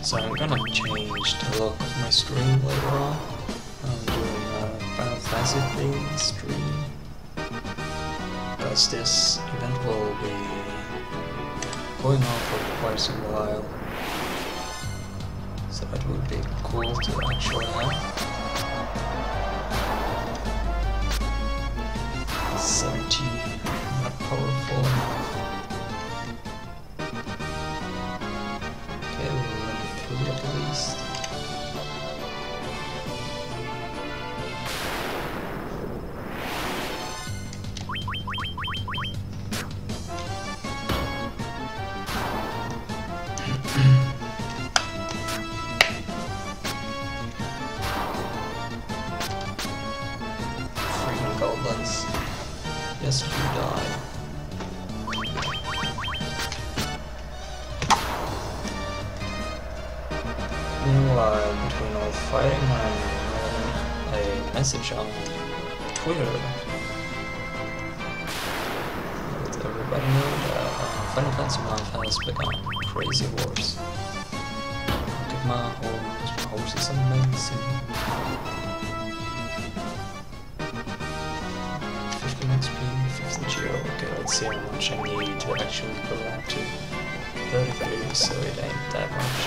So I'm gonna change the look of my stream later on. I'm doing a Final Fantasy themed stream, because this event will be going on for quite some while. So it would be cool to actually have 70, not powerful. Okay, we'll run through at least. Freaking goblins. Yes, you die. Meanwhile, between all fighting, I'm a message on Twitter. Let everybody know that Final Fantasy Month has begun. Crazy Wars. Look at my horse is amazing. 15 XP, 15 GO. Okay, let's see how much I need to actually go up to 33, so it ain't that much.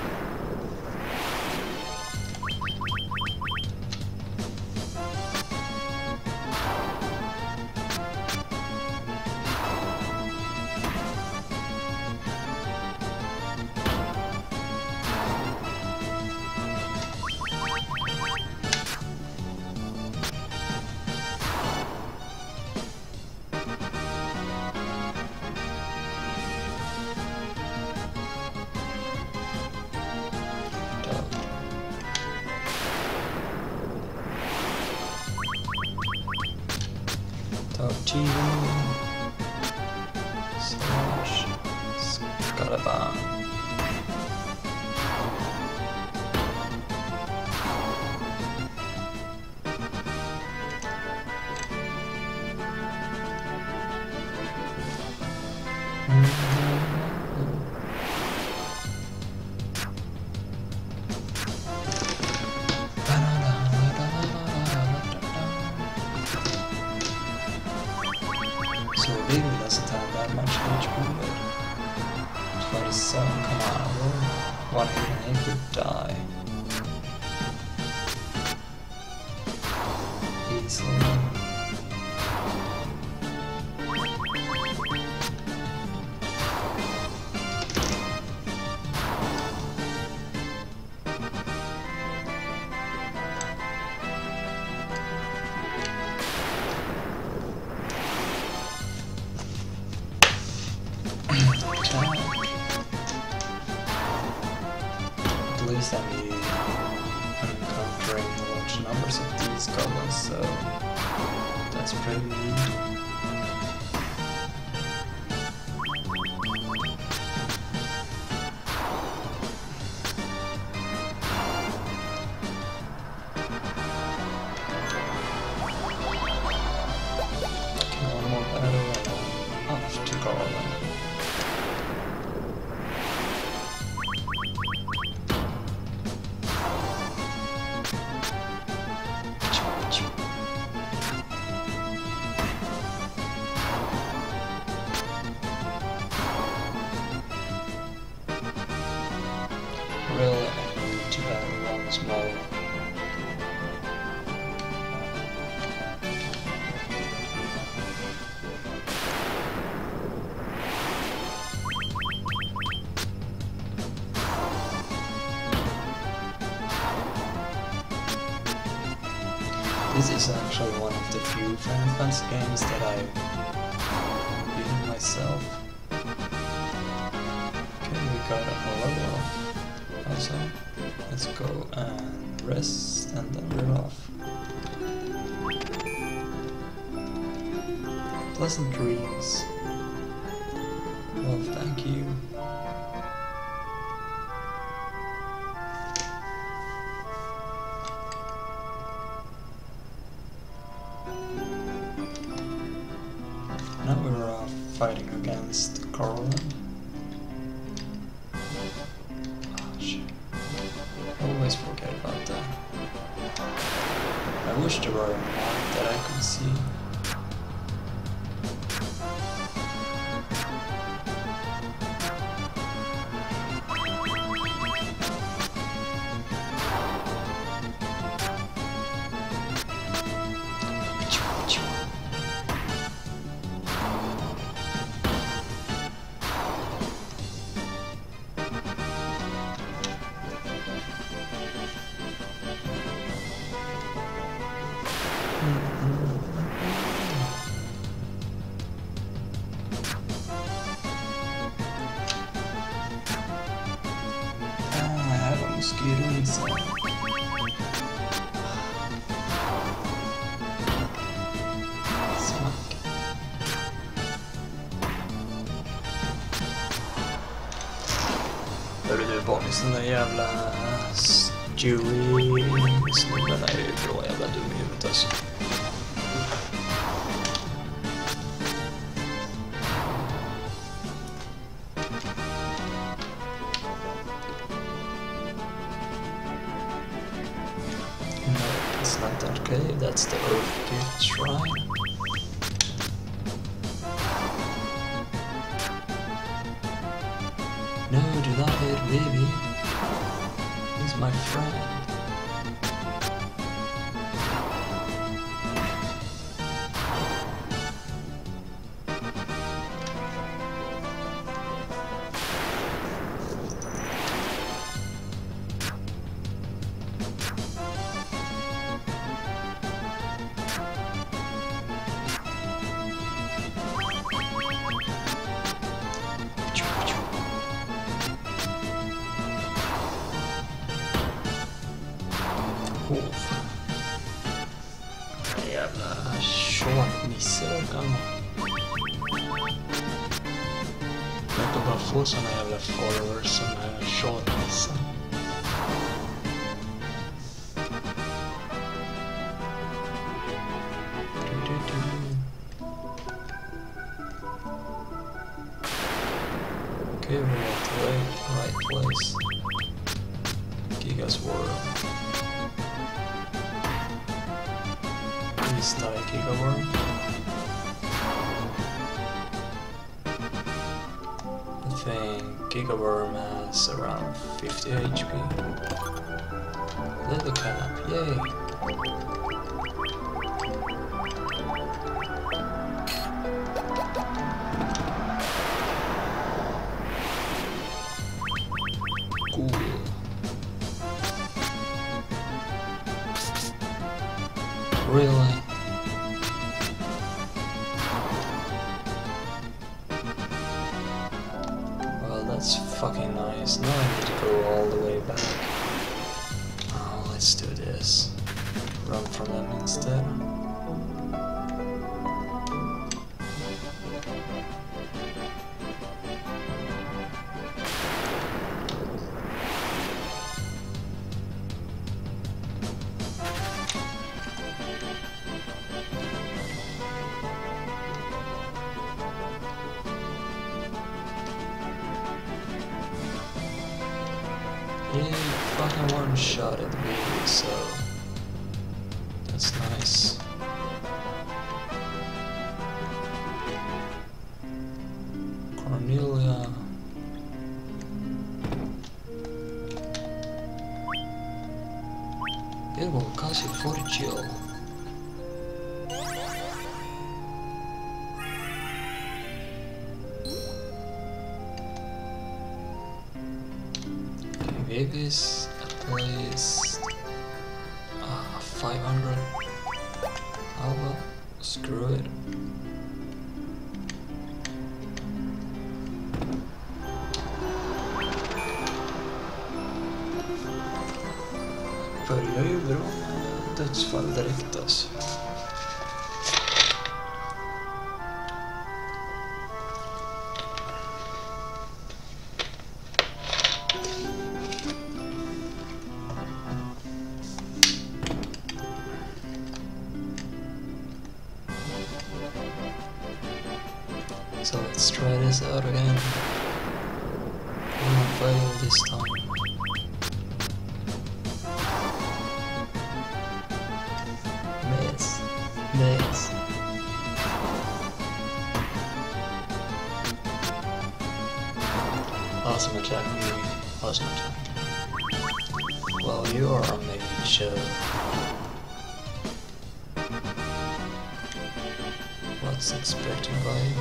Talk to you. Slash Scalabon. So Baby doesn't have that much HP, but 27, come on, roll 1 hit and he could die. Easily. At least I'm encountering large numbers of these goblins, so that's pretty neat. Okay, one more battle and I'm off to Garland. Really, I need to battle once more. This is actually one of the few Final Fantasy games that I've beaten myself. Okay, we got a level up. Awesome. Let's go and rest and then we're off. Pleasant dreams. Well, thank you. Now we're fighting against Garland. Oh, shit. wish there were more that I could see. Mosquito inside. Smack. Hörru du Bonnies, den där jävla Stewie-snubben är ju bra jävla dum i huvudet alltså. It's not that cave, that's the Earth Gift Shrine. No, do not hit Vivi. He's my friend. Jävla short-nisse verkar han vara. Jag kan bara få såna jävla followers som är short-nisse. Okay, we're at the right place. Giga's World. Please die, Gigaworm. I think Gigaworm has around 50 HP. Leather cap, yay! Cool. Really? Well, that's fucking nice. Now I need to go all the way back. Oh, let's do this. Run from them instead. Yeah, fucking one shot at the baby, so that's nice. Cornelia. It will cost you 40 chill. Vivis at least 500. Oh well, screw it. Börjar ju bra med dödsfall direkt alltså. So let's try this out again. I'm gonna fail this time. awesome attack, maybe. Awesome attack. Well, you are a mage, what's expected by you?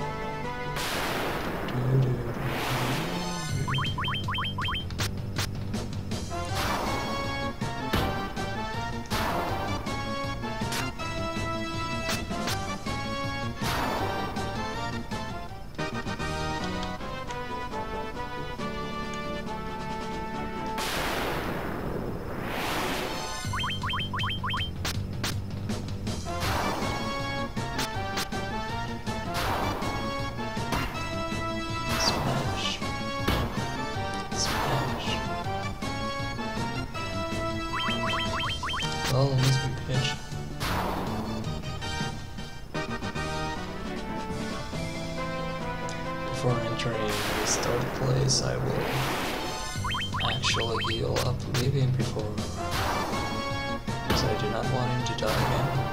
Well, it must be pitch. Before entering the start place, I will actually heal up Living before, because I do not want him to die again.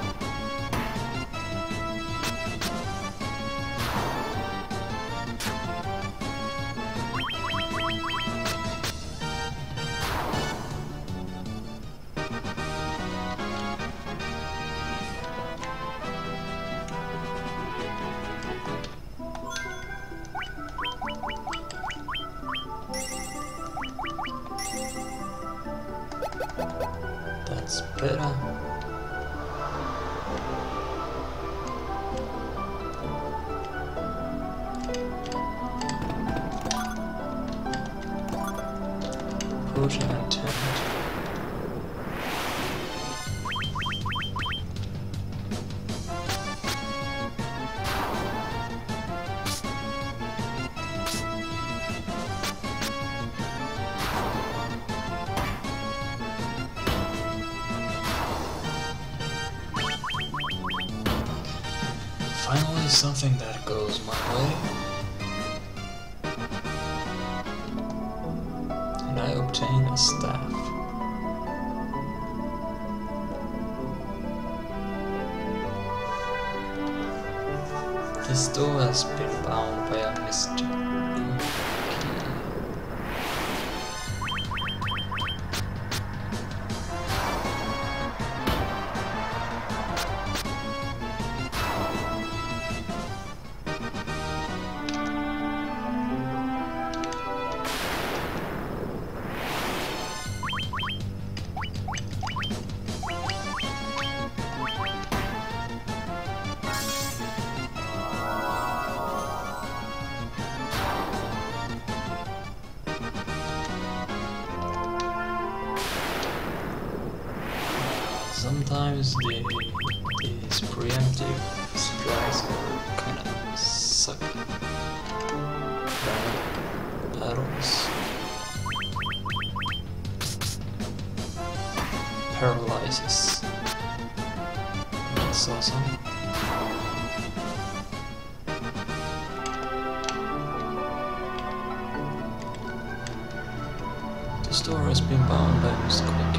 That's better. Potion and tent. Finally, something that goes my way. And I obtain a staff. This door has been bound by a mystery key. Sometimes these preemptive strikes are kind of suck. Battles. Paralyzes. That's awesome. The door has been bound by mystical key.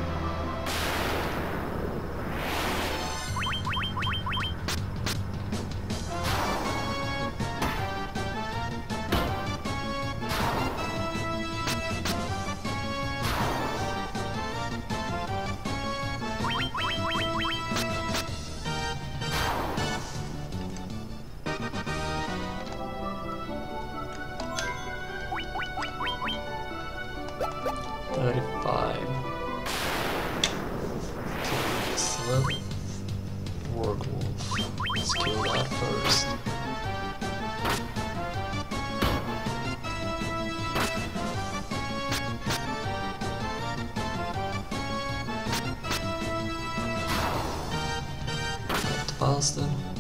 Wargwolf. Let's kill that first. Got the bastard.